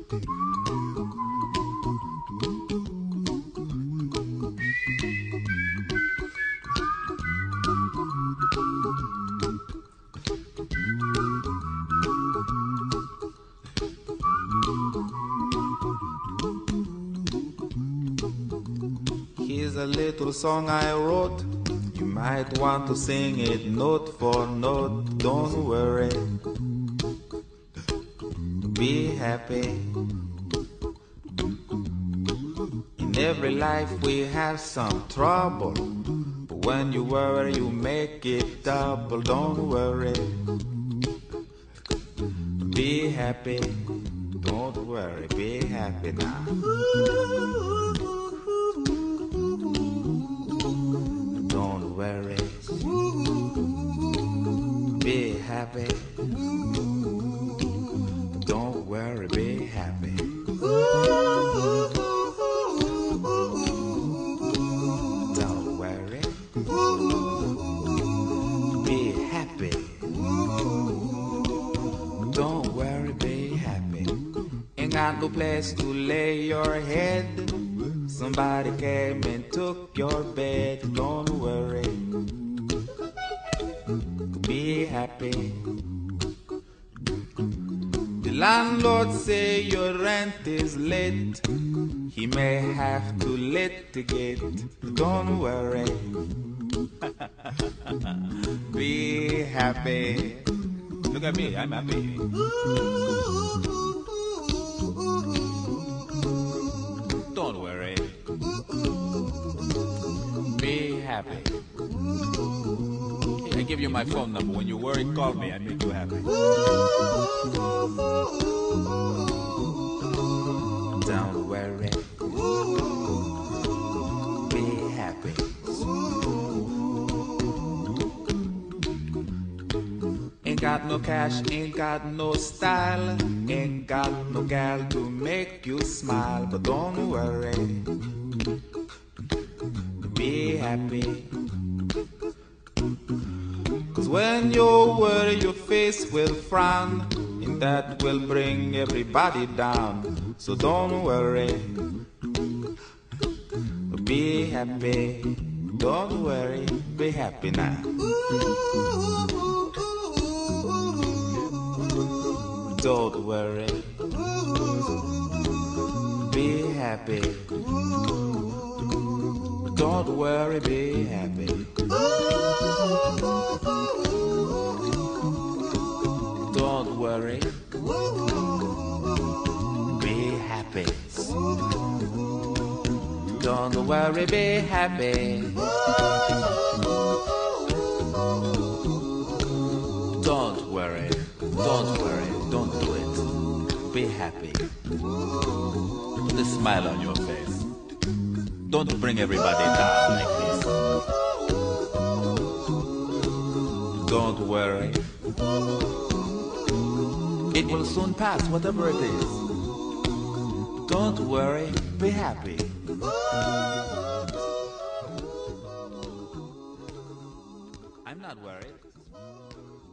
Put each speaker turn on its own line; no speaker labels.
Here's a little song I wrote. You might want to sing it note for note. Don't worry, be happy. In every life we have some trouble, but when you worry you make it double. Don't worry, be happy. Don't worry, be happy now. Don't worry, be happy. Don't worry, be happy. Don't worry, be happy. Don't worry, be happy. Ain't got no place to lay your head. Somebody came and took your bed. Don't worry, be happy. The landlord say your rent is late. He may have to litigate. Don't worry, be happy. Look at me, I'm happy. Don't worry, be happy. I give you my phone number. When you worry, call me. I make you happy. Don't worry, be happy. Ain't got no cash, ain't got no style, ain't got no gal to make you smile. But don't worry, be happy. Cause when you worry your face will frown, and that will bring everybody down. So don't worry, be happy. Don't worry, be happy now. Don't worry, be happy. Don't worry, be happy. Don't worry, be happy. Don't worry, be happy. Don't worry, don't do it. Be happy. Put a smile on your face. Don't bring everybody down like this. Don't worry, it will soon pass, whatever it is. Don't worry, be happy. I'm not worried.